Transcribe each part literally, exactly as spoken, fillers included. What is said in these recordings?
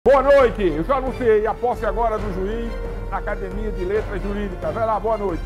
Boa noite, eu já anunciei a posse agora do juiz na Academia de Letras Jurídicas. Vai lá, boa noite.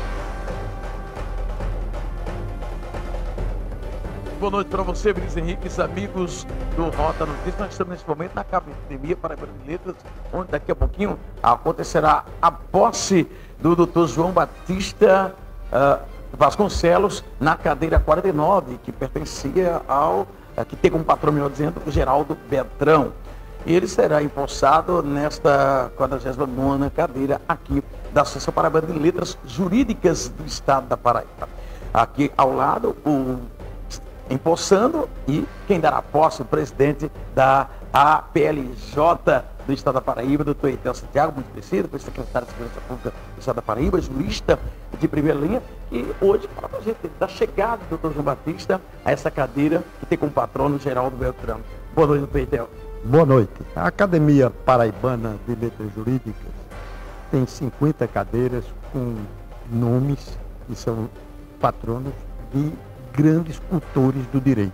Boa noite para você, Vinícius Henrique, amigos do Rota Notícias. Nós estamos nesse momento na Academia Paraibana de Letras, onde daqui a pouquinho acontecerá a posse do doutor João Batista uh, Vasconcelos na cadeira quarenta e nove, que pertencia ao, uh, que tem como patrão, melhor dizendo, o Geraldo Beltrão. Ele será empossado nesta quadragésima nona cadeira aqui da Associação Paraibana de Letras Jurídicas do Estado da Paraíba. Aqui ao lado, o empossando e quem dará posse, o presidente da A P L J do Estado da Paraíba, doutor Eitel Santiago, muito conhecido, foi secretário de Segurança Pública do Estado da Paraíba, jurista de primeira linha, e hoje fala pra gente da chegada do doutor João Batista a essa cadeira que tem como patrono o Geraldo Beltrão. Boa noite, doutor Eitel. Boa noite. A Academia Paraibana de Letras Jurídicas tem cinquenta cadeiras com nomes que são patronos de grandes cultores do direito.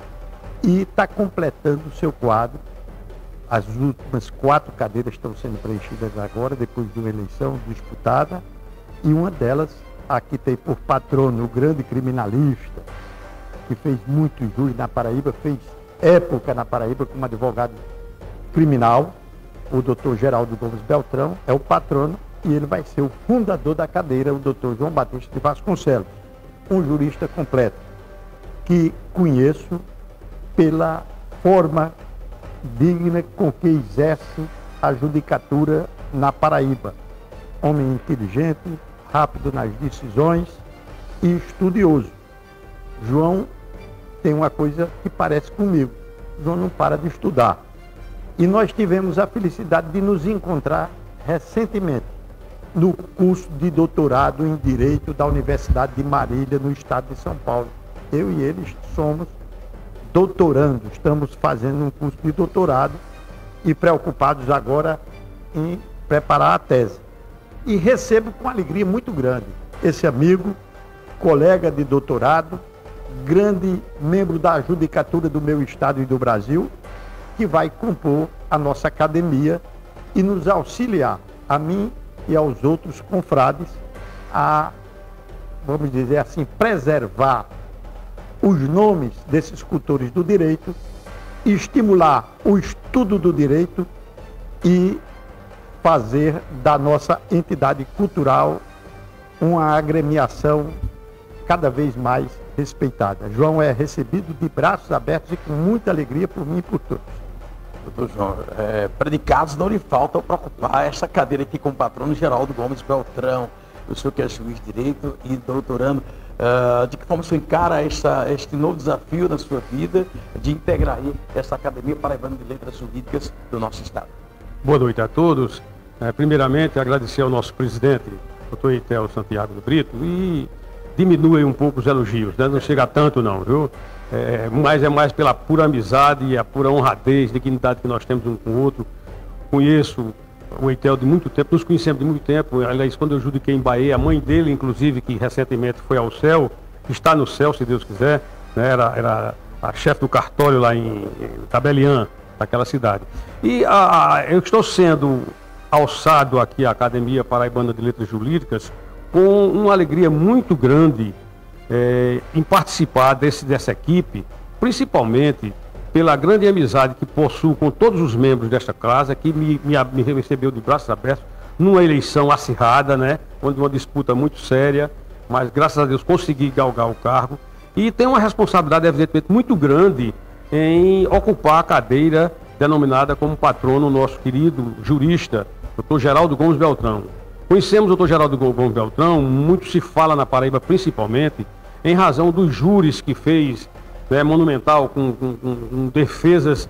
E está completando o seu quadro. As últimas quatro cadeiras estão sendo preenchidas agora, depois de uma eleição disputada, e uma delas, aqui tem por patrono o grande criminalista, que fez muito júri na Paraíba, fez época na Paraíba como advogado criminal, o doutor Geraldo Gomes Beltrão é o patrono e ele vai ser o fundador da cadeira, o doutor João Batista de Vasconcelos, um jurista completo, que conheço pela forma digna com que exerce a judicatura na Paraíba. Homem inteligente, rápido nas decisões e estudioso. João tem uma coisa que parece comigo. João não para de estudar. E nós tivemos a felicidade de nos encontrar recentemente no curso de doutorado em Direito da Universidade de Marília, no estado de São Paulo. Eu e ele somos doutorandos, estamos fazendo um curso de doutorado e preocupados agora em preparar a tese. E recebo com alegria muito grande esse amigo, colega de doutorado, grande membro da judicatura do meu estado e do Brasil, que vai compor a nossa academia e nos auxiliar, a mim e aos outros confrades, a, vamos dizer assim, preservar os nomes desses cultores do direito, estimular o estudo do direito e fazer da nossa entidade cultural uma agremiação cada vez mais respeitada. João é recebido de braços abertos e com muita alegria por mim e por todos. Doutor João, é, predicados não lhe faltam para ocupar essa cadeira aqui com o patrono Geraldo Gomes Beltrão. O senhor que é juiz de direito e doutorando, uh, de que forma o senhor encara essa, este novo desafio na sua vida de integrar aí essa Academia Paraibana de Letras Jurídicas do nosso estado? Boa noite a todos. É, primeiramente, agradecer ao nosso presidente, doutor Eitel Santiago do Brito, e diminui um pouco os elogios, né? Não chega a tanto não, viu? É, mas é mais pela pura amizade e a pura honradez, dignidade que nós temos um com o outro. Conheço o Eitel de muito tempo, nos conhecemos de muito tempo. Aliás, quando eu judiquei em Bahia, a mãe dele, inclusive, que recentemente foi ao céu, está no céu, se Deus quiser, né? era, era a chefe do cartório lá em, em Tabeliã, naquela cidade. E a, a, eu estou sendo alçado aqui à Academia Paraibana de Letras Jurídicas com uma alegria muito grande é, em participar desse, dessa equipe, principalmente pela grande amizade que possuo com todos os membros desta casa, que me, me, me recebeu de braços abertos numa eleição acirrada, né, onde uma disputa muito séria, mas graças a Deus consegui galgar o cargo, e tem uma responsabilidade evidentemente muito grande em ocupar a cadeira denominada como patrono nosso querido jurista, doutor Geraldo Gomes Beltrão. Conhecemos o doutor Geraldo Gomes Beltrão, muito se fala na Paraíba principalmente, em razão dos júris que fez, né, monumental, com, com, com defesas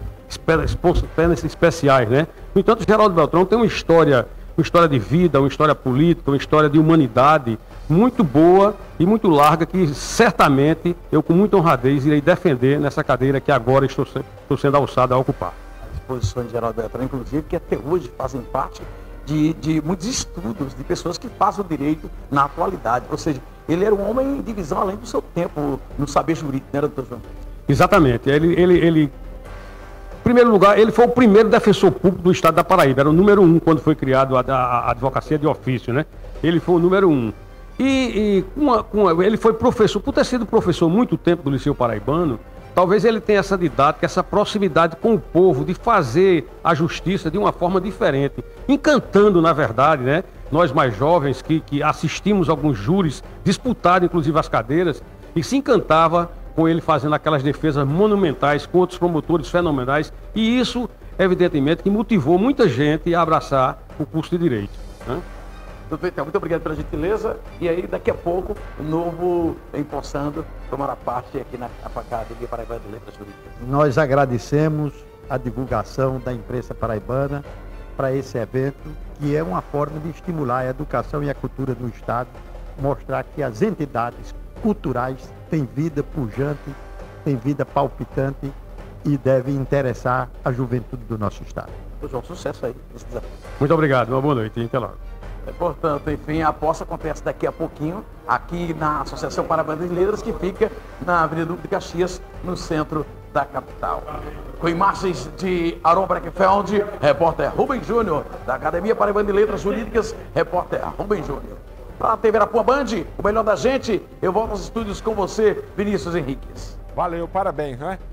espe especiais, né? No entanto, o Geraldo Beltrão tem uma história, uma história de vida, uma história política, uma história de humanidade muito boa e muito larga, que certamente eu, com muita honradez, irei defender nessa cadeira que agora estou, estou sendo alçado a ocupar. As posições de Geraldo Beltrão, inclusive, que até hoje fazem parte De, de muitos estudos de pessoas que fazem o direito na atualidade. Ou seja, ele era um homem de visão além do seu tempo no saber jurídico, né, doutor João? Exatamente. Ele, ele, ele Em primeiro lugar, ele foi o primeiro defensor público do estado da Paraíba, era o número um quando foi criado a, a, a advocacia de ofício, né? Ele foi o número um. E, e com a, com a, ele foi professor, por ter sido professor muito tempo do Liceu Paraibano, talvez ele tenha essa didática, essa proximidade com o povo, de fazer a justiça de uma forma diferente, encantando, na verdade, né? Nós mais jovens que, que assistimos alguns júris, disputados inclusive as cadeiras, e se encantava com ele fazendo aquelas defesas monumentais com outros promotores fenomenais, e isso, evidentemente, que motivou muita gente a abraçar o curso de Direito, né? Doutor Itel, muito obrigado pela gentileza. E aí, daqui a pouco, o novo empossando tomará parte aqui na Academia Paraibana de Letras Jurídicas. Nós agradecemos a divulgação da imprensa paraibana para esse evento, que é uma forma de estimular a educação e a cultura do Estado, mostrar que as entidades culturais têm vida pujante, têm vida palpitante e devem interessar a juventude do nosso Estado. João, sucesso aí nesse desafio. Muito obrigado, uma boa noite e até logo. Portanto, enfim, a posse acontece daqui a pouquinho, aqui na Associação Paraibana de Letras, que fica na Avenida Duque de Caxias, no centro da capital. Com imagens de Aaron Breckfeld, repórter Rubem Júnior, da Academia Paraibana de Letras Jurídicas, repórter Rubem Júnior. Para a T V Arapuã Band, o melhor da gente, eu volto aos estúdios com você, Vinícius Henriques. Valeu, parabéns, né?